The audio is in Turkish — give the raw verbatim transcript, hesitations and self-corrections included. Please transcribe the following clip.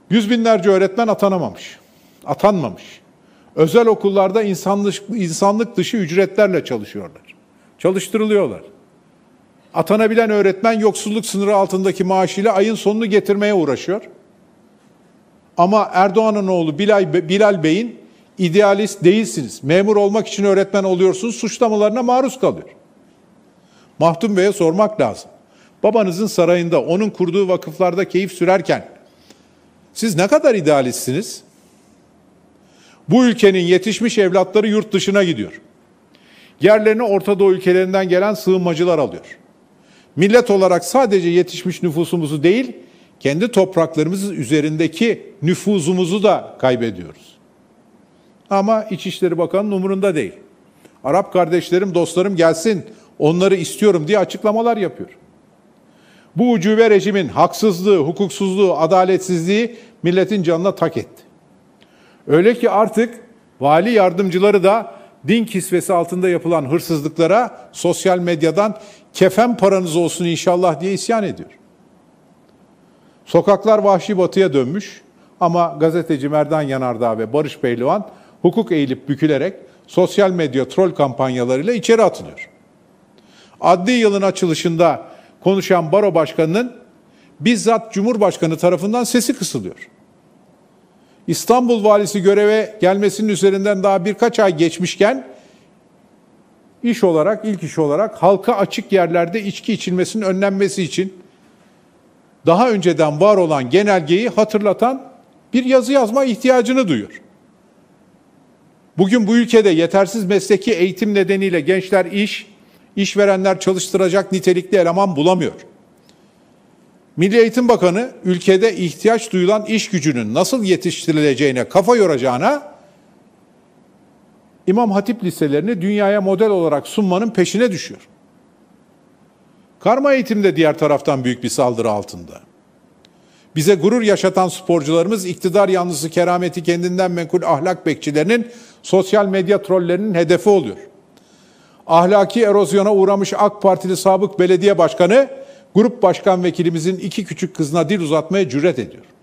Yüz binlerce öğretmen atanamamış, atanmamış. Özel okullarda insanlık, insanlık dışı ücretlerle çalışıyorlar. Çalıştırılıyorlar. Atanabilen öğretmen yoksulluk sınırı altındaki maaşıyla ayın sonunu getirmeye uğraşıyor. Ama Erdoğan'ın oğlu Bilal, Bilal Bey'in idealist değilsiniz, memur olmak için öğretmen oluyorsunuz suçlamalarına maruz kalıyor. Mahdum Bey'e sormak lazım. Babanızın sarayında, onun kurduğu vakıflarda keyif sürerken siz ne kadar idealistsiniz? Bu ülkenin yetişmiş evlatları yurt dışına gidiyor. Yerlerini Orta Doğu ülkelerinden gelen sığınmacılar alıyor. Millet olarak sadece yetişmiş nüfusumuzu değil, kendi topraklarımız üzerindeki nüfuzumuzu da kaybediyoruz. Ama İçişleri Bakanı'nın umurunda değil. Arap kardeşlerim, dostlarım gelsin, onları istiyorum diye açıklamalar yapıyor. Bu ucube rejimin haksızlığı, hukuksuzluğu, adaletsizliği milletin canına tak etti. Öyle ki artık vali yardımcıları da din kisvesi altında yapılan hırsızlıklara sosyal medyadan kefen paranız olsun inşallah diye isyan ediyor. Sokaklar vahşi batıya dönmüş ama gazeteci Merdan Yanardağ ve Barış Pehlivan hukuk eğilip bükülerek sosyal medya troll kampanyalarıyla içeri atılıyor. Adli yılın açılışında konuşan baro başkanının bizzat Cumhurbaşkanı tarafından sesi kısılıyor. İstanbul valisi göreve gelmesinin üzerinden daha birkaç ay geçmişken iş olarak, ilk iş olarak halka açık yerlerde içki içilmesinin önlenmesi için daha önceden var olan genelgeyi hatırlatan bir yazı yazma ihtiyacını duyuyor. Bugün bu ülkede yetersiz mesleki eğitim nedeniyle gençler iş, işverenler çalıştıracak nitelikli eleman bulamıyor. Milli Eğitim Bakanı ülkede ihtiyaç duyulan iş gücünün nasıl yetiştirileceğine kafa yoracağına İmam Hatip liselerini dünyaya model olarak sunmanın peşine düşüyor. Karma eğitim de diğer taraftan büyük bir saldırı altında. Bize gurur yaşatan sporcularımız iktidar yanlısı kerameti kendinden menkul ahlak bekçilerinin sosyal medya trollerinin hedefi oluyor. Ahlaki erozyona uğramış AK Partili sabık belediye başkanı grup başkan vekilimizin iki küçük kızına dil uzatmaya cüret ediyor.